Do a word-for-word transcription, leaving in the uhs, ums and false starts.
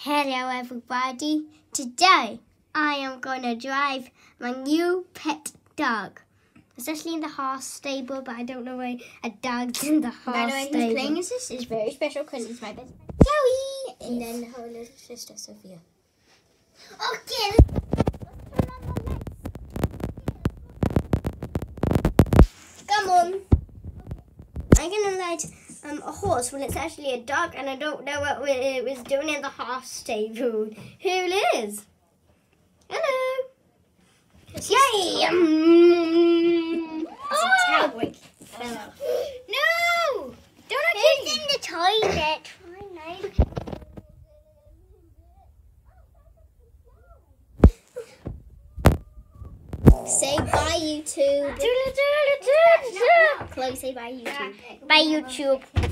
Hello everybody, today I am going to drive my new pet dog. It's actually in the horse stable, but I don't know why a dog's in the horse By the way, stable. who's playing is this is very special because it's my best friend Chloe and then her little sister Sophia. Okay, let's turn on the lights. Come on. I'm going to ride um, a horse when it's actually a dog, and I don't know what it was doing in the horse stable. Here it is. Hello. Yay! Um, It's a cowboy fellow. No! Don't Who's in the toilet? Say bye, YouTube. Chloe, say bye, YouTube. Bye, YouTube.